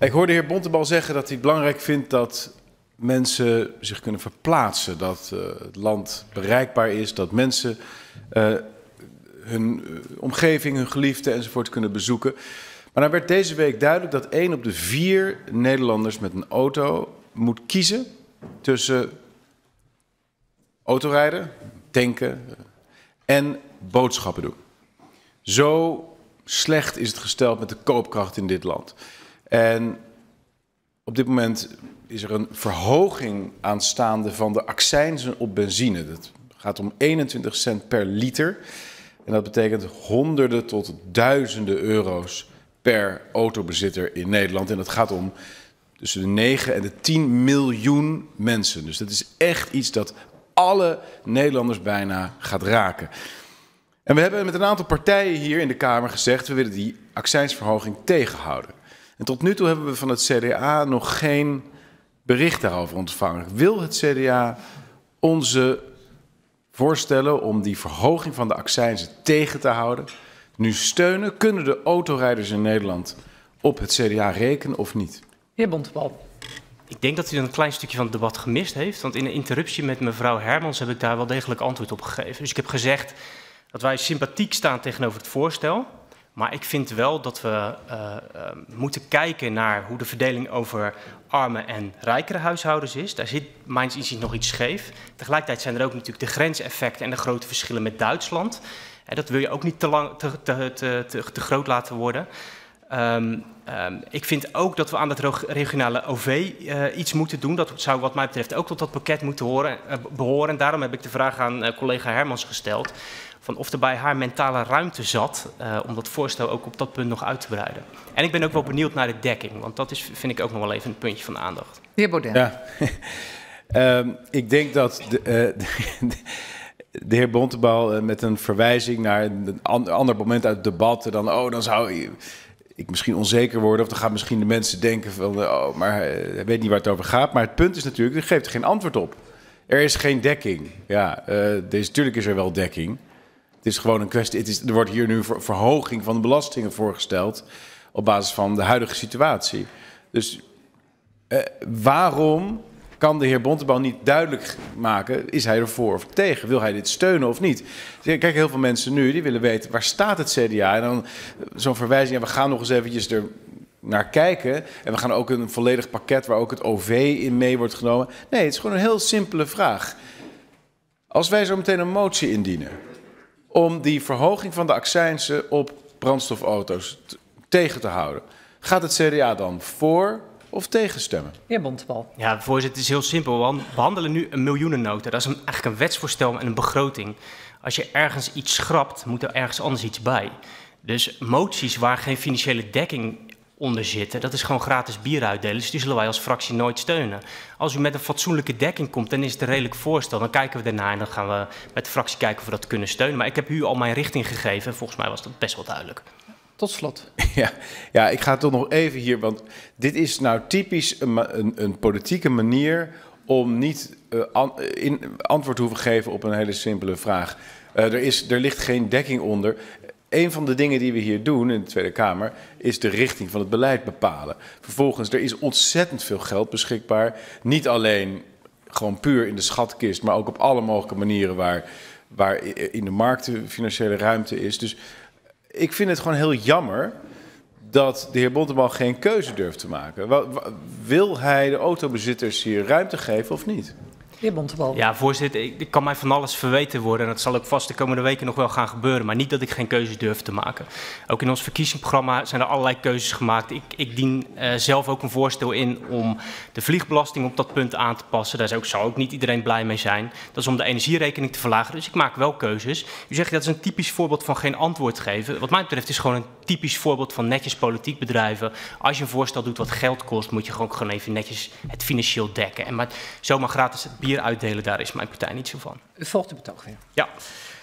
Ik hoorde de heer Bontebal zeggen dat hij het belangrijk vindt dat mensen zich kunnen verplaatsen. Dat het land bereikbaar is, dat mensen hun omgeving, hun geliefden enzovoort kunnen bezoeken. Maar dan werd deze week duidelijk dat 1 op de 4 Nederlanders met een auto moet kiezen tussen autorijden, tanken en boodschappen doen. Zo slecht is het gesteld met de koopkracht in dit land. En op dit moment is er een verhoging aanstaande van de accijnzen op benzine. Dat gaat om 21 cent per liter. En dat betekent honderden tot duizenden euro's per autobezitter in Nederland. En dat gaat om tussen de 9 en de 10 miljoen mensen. Dus dat is echt iets dat alle Nederlanders bijna gaat raken. En we hebben met een aantal partijen hier in de Kamer gezegd, we willen die accijnsverhoging tegenhouden. En tot nu toe hebben we van het CDA nog geen bericht daarover ontvangen. Wil het CDA onze voorstellen om die verhoging van de accijnzen tegen te houden nu steunen? Kunnen de autorijders in Nederland op het CDA rekenen of niet? Heer Bontebal. Ik denk dat u een klein stukje van het debat gemist heeft. Want in een interruptie met mevrouw Hermans heb ik daar wel degelijk antwoord op gegeven. Dus ik heb gezegd dat wij sympathiek staan tegenover het voorstel. Maar ik vind wel dat we moeten kijken naar hoe de verdeling over arme en rijkere huishoudens is. Daar zit mijns inziens nog iets scheef. Tegelijkertijd zijn er ook natuurlijk de grenseffecten en de grote verschillen met Duitsland. En dat wil je ook niet te groot laten worden. Ik vind ook dat we aan het regionale OV iets moeten doen. Dat zou wat mij betreft ook tot dat pakket moeten behoren. En daarom heb ik de vraag aan collega Hermans gesteld van of er bij haar mentale ruimte zat om dat voorstel ook op dat punt nog uit te breiden. En ik ben ook wel benieuwd naar de dekking, want dat is, vind ik ook nog wel even een puntje van aandacht. De heer Baudet. Ja. Ik denk dat de heer Bontebal met een verwijzing naar een ander moment uit het debat dan zou ik misschien onzeker worden, of dan gaan misschien de mensen denken van, maar hij weet niet waar het over gaat. Maar het punt is natuurlijk, hij geeft er geen antwoord op. Er is geen dekking. Ja, natuurlijk is er wel dekking. Het is gewoon een kwestie, er wordt hier nu verhoging van de belastingen voorgesteld op basis van de huidige situatie. Dus waarom kan de heer Bontebal niet duidelijk maken, is hij ervoor of tegen? Wil hij dit steunen of niet? Kijk, heel veel mensen nu, die willen weten, waar staat het CDA? En dan zo'n verwijzing, ja, we gaan nog eens eventjes er naar kijken. En we gaan ook een volledig pakket waar ook het OV in mee wordt genomen. Nee, het is gewoon een heel simpele vraag. Als wij zo meteen een motie indienen om die verhoging van de accijnsen op brandstofauto's tegen te houden, gaat het CDA dan voor of tegenstemmen? Heer Bontebal. Ja, voorzitter, het is heel simpel. We behandelen nu een miljoenennota. Dat is eigenlijk een wetsvoorstel en een begroting. Als je ergens iets schrapt, moet er ergens anders iets bij. Dus moties waar geen financiële dekking onder zitten, dat is gewoon gratis bier uitdelen. Dus die zullen wij als fractie nooit steunen. Als u met een fatsoenlijke dekking komt, dan is het een redelijk voorstel. Dan kijken we daarna en dan gaan we met de fractie kijken of we dat kunnen steunen. Maar ik heb u al mijn richting gegeven en volgens mij was dat best wel duidelijk. Tot slot. Ja, ik ga toch nog even hier, want dit is nou typisch een politieke manier om niet antwoord te hoeven geven op een hele simpele vraag. Er ligt geen dekking onder. Een van de dingen die we hier doen in de Tweede Kamer is de richting van het beleid bepalen. Vervolgens, er is ontzettend veel geld beschikbaar. Niet alleen gewoon puur in de schatkist, maar ook op alle mogelijke manieren waar in de markt de financiële ruimte is. Dus ik vind het gewoon heel jammer dat de heer Bontebal geen keuze durft te maken. Wil hij de autobezitters hier ruimte geven of niet? Heer Bontebal. Ja, voorzitter, ik kan mij van alles verweten worden. En dat zal ook vast de komende weken nog wel gaan gebeuren. Maar niet dat ik geen keuzes durf te maken. Ook in ons verkiezingsprogramma zijn er allerlei keuzes gemaakt. Ik dien zelf ook een voorstel in om de vliegbelasting op dat punt aan te passen. Daar zou ook niet iedereen blij mee zijn. Dat is om de energierekening te verlagen. Dus ik maak wel keuzes. U zegt dat is een typisch voorbeeld van geen antwoord geven. Wat mij betreft is gewoon een typisch voorbeeld van netjes politiek bedrijven. Als je een voorstel doet wat geld kost, moet je gewoon even netjes het financieel dekken. En maar zomaar gratis het bier uitdelen, daar is mijn partij niet zo van. U volgt de betoog weer. Ja.